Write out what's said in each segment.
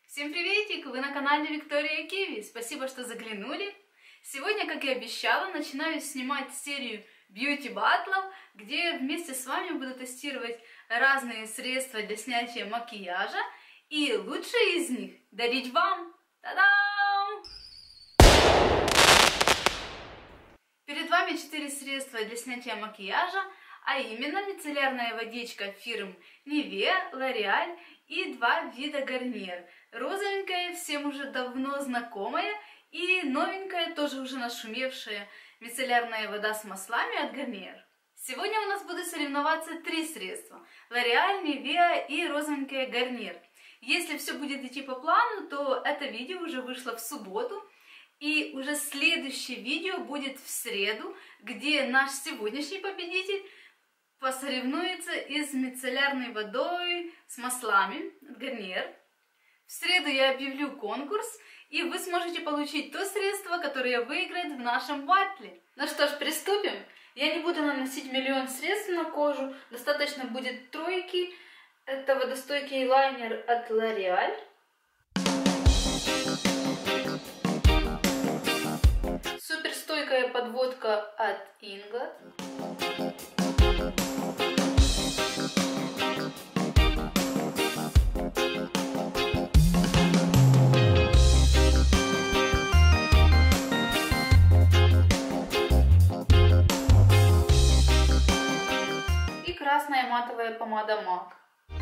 Всем приветик! Вы на канале Виктория Киви. Спасибо, что заглянули. Сегодня, как и обещала, начинаю снимать серию бьюти-баттлов, где вместе с вами буду тестировать разные средства для снятия макияжа и лучшие из них дарить вам. Та-дам! Перед вами 4 средства для снятия макияжа, а именно мицеллярная водичка фирм Nivea, L'Oréal и 2 вида Garnier. Розовенькая, всем уже давно знакомая, и новенькая, тоже уже нашумевшая мицеллярная вода с маслами от Garnier. Сегодня у нас будут соревноваться 3 средства: L'Oréal, Nivea и розовенькая Garnier. Если все будет идти по плану, то это видео уже вышло в субботу, и уже следующее видео будет в среду, где наш сегодняшний победитель посоревнуется и с мицеллярной водой с маслами от Garnier. В среду я объявлю конкурс, и вы сможете получить то средство, которое выиграет в нашем баттле. Ну что ж, приступим. Я не буду наносить миллион средств на кожу, достаточно будет тройки. Это водостойкий лайнер от L'Oréal. Суперстойкая подводка от Inglot. И красная матовая помада MAC.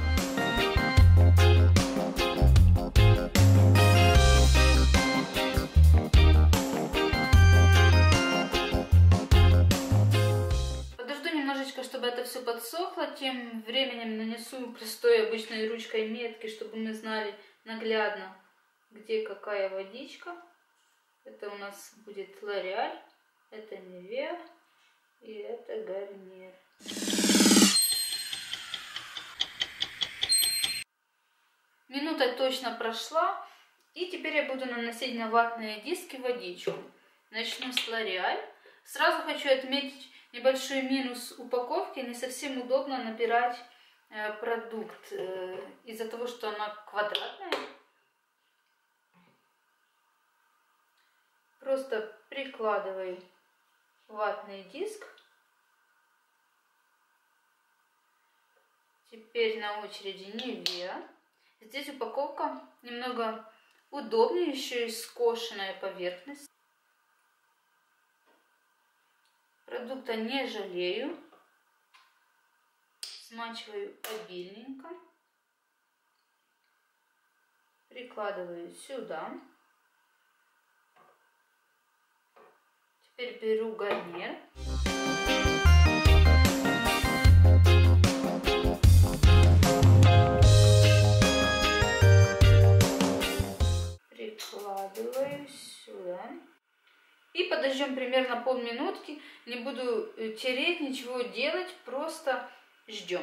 Чтобы это все подсохло, тем временем нанесу простой обычной ручкой метки, чтобы мы знали наглядно, где какая водичка. Это у нас будет L'Oréal, это Nivea и это Garnier. Минута точно прошла, и теперь я буду наносить на ватные диски водичку. Начну с L'Oréal. Сразу хочу отметить небольшой минус упаковки. Не совсем удобно набирать продукт из-за того, что она квадратная. Просто прикладываю ватный диск. Теперь на очереди Nivea. Здесь упаковка немного удобнее, еще и скошенная поверхность. Продукта не жалею. Смачиваю обильненько. Прикладываю сюда. Теперь беру Garnier. Прикладываю сюда. И подождем примерно полминутки. Не буду тереть, ничего делать, просто ждем.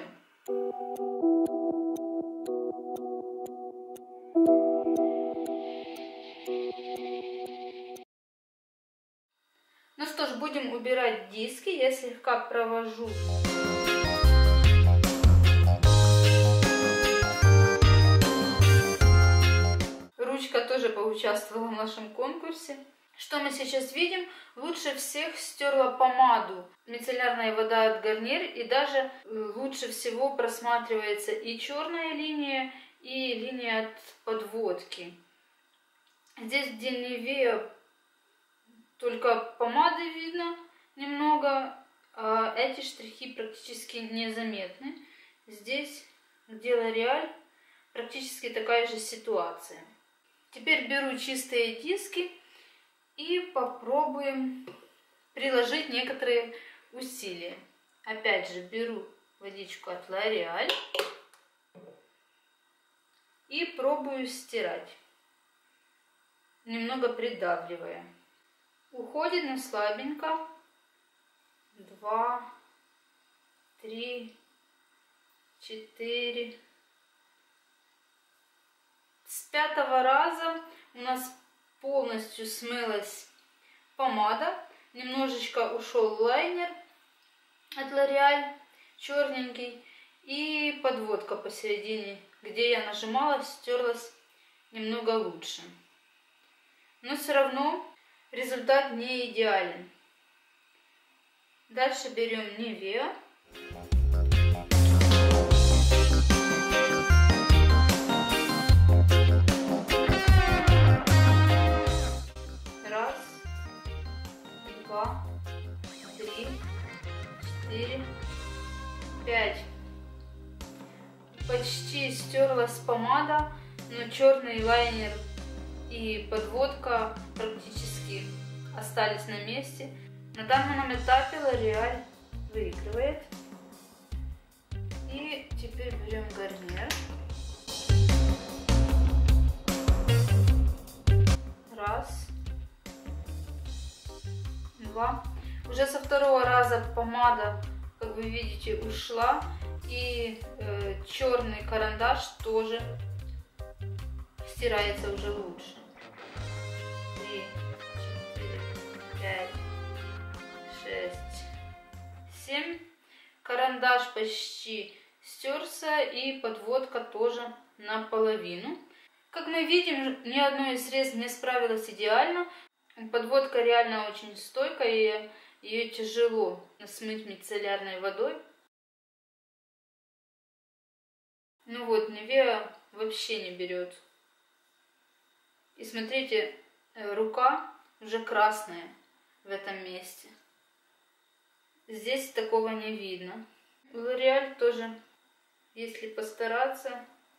Ну что ж, будем убирать диски. Я слегка провожу. Ручка тоже поучаствовала в нашем конкурсе. Что мы сейчас видим? Лучше всех стерла помаду мицеллярная вода от Garnier, и даже лучше всего просматривается и черная линия, и линия от подводки. Здесь, где Nivea, только помады видно немного, а эти штрихи практически незаметны. Здесь, где L'Oréal, практически такая же ситуация. Теперь беру чистые диски и попробуем приложить некоторые усилия. Опять же беру водичку от L'Oréal и пробую стирать, немного придавливая. Уходит, но слабенько. 2, 3, 4. С 5-го раза у нас полностью смылась помада, немножечко ушел лайнер от L'Oréal, черненький, и подводка посередине, где я нажимала, стерлась немного лучше. Но все равно результат не идеален. Дальше берем Nivea. Раз, два, три, 4, 5. Почти стерлась помада, но черный лайнер и подводка практически остались на месте. На данном этапе L'Oréal выигрывает. И теперь берем Гарнир. Раз, два. Уже со второго раза помада, как вы видите, ушла. И черный карандаш тоже стирается уже лучше. 3, 4, 5, 6, 7. Карандаш почти стерся и подводка тоже наполовину. Как мы видим, ни одно из средств не справилось идеально. Подводка реально очень стойкая, и ее тяжело смыть мицеллярной водой. Ну вот, Nivea вообще не берет. И смотрите, рука уже красная в этом месте. Здесь такого не видно. L'Oréal тоже, если постараться,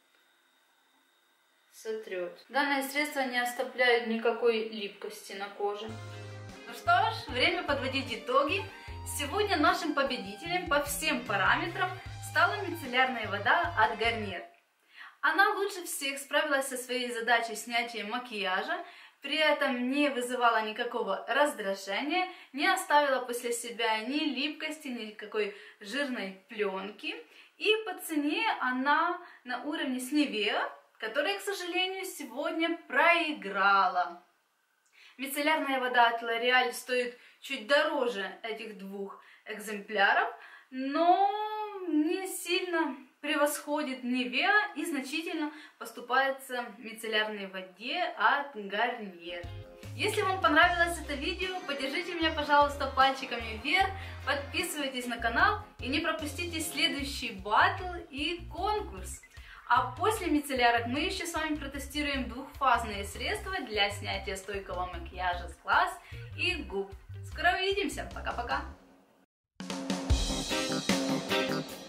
сотрет. Данное средство не оставляет никакой липкости на коже. Ну что ж, время подводить итоги. Сегодня нашим победителем по всем параметрам стала мицеллярная вода от Garnier. Она лучше всех справилась со своей задачей снятия макияжа, при этом не вызывала никакого раздражения, не оставила после себя ни липкости, ни никакой жирной пленки. И по цене она на уровне с Nivea, которая, к сожалению, сегодня проиграла. Мицеллярная вода от L'Oréal стоит чуть дороже этих двух экземпляров, но не сильно превосходит Nivea и значительно поступается мицеллярной воде от Garnier. Если вам понравилось это видео, поддержите меня, пожалуйста, пальчиками вверх, подписывайтесь на канал и не пропустите следующий батл и конкурс. А после мицеллярок мы еще с вами протестируем двухфазные средства для снятия стойкого макияжа с глаз и губ. Скоро увидимся, пока-пока!